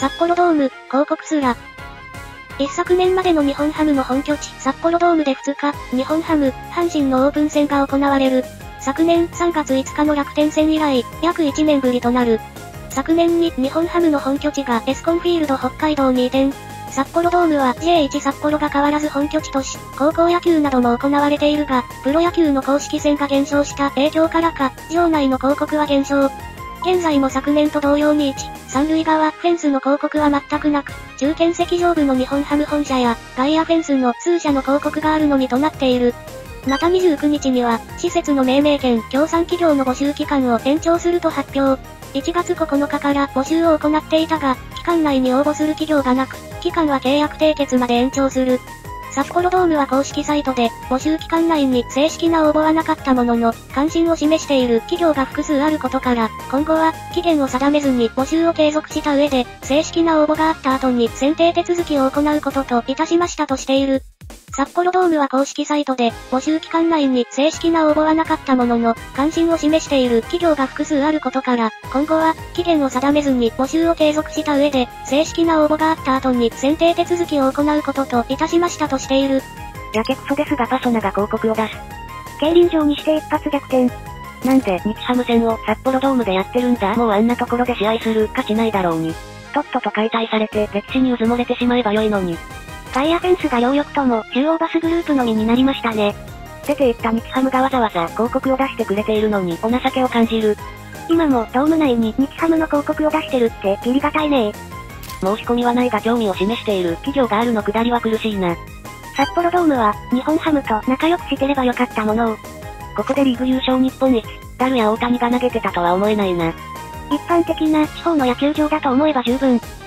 札幌ドーム、広告すら。一昨年までの日本ハムの本拠地、札幌ドームで2日、日本ハム、阪神のオープン戦が行われる。昨年3月5日の楽天戦以来、約1年ぶりとなる。昨年に日本ハムの本拠地がエスコンフィールド北海道に移転。札幌ドームは J1 札幌が変わらず本拠地とし、高校野球なども行われているが、プロ野球の公式戦が減少した影響からか、場内の広告は減少。現在も昨年と同様に1、三塁側、フェンスの広告は全くなく、中堅席上部の日本ハム本社や、外野フェンスの数社の広告があるのみとなっている。また29日には、施設の命名権、協賛企業の募集期間を延長すると発表。1月9日から募集を行っていたが、期間内に応募する企業がなく、期間は契約締結まで延長する。札幌ドームは公式サイトで、募集期間内に正式な応募はなかったものの、関心を示している企業が複数あることから、今後は、期限を定めずに募集を継続した上で、正式な応募があった後に選定手続きを行うことといたしましたとしている。札幌ドームは公式サイトで、募集期間内に正式な応募はなかったものの、関心を示している企業が複数あることから、今後は、期限を定めずに募集を継続した上で、正式な応募があった後に選定手続きを行うことといたしましたとしている。 やけくそですがパソナが広告を出す。競輪場にして一発逆転。なんで日ハム戦を札幌ドームでやってるんだ。もうあんなところで試合する価値ないだろうに。とっとと解体されて歴史にうずもれてしまえばよいのに。 外野フェンスが両翼とも中央バスグループのみになりましたね。 出ていった日ハムがわざわざ広告を出してくれているのにお情けを感じる。 今もドーム内に日ハムの広告を出してるってキリがたいね。 申し込みはないが興味を示している企業があるのくだりは苦しいな。 札幌ドームは日本ハムと仲良くしてればよかったものを。 ここでリーグ優勝日本一、ダルや大谷が投げてたとは思えないな。 一般的な地方の野球場だと思えば十分。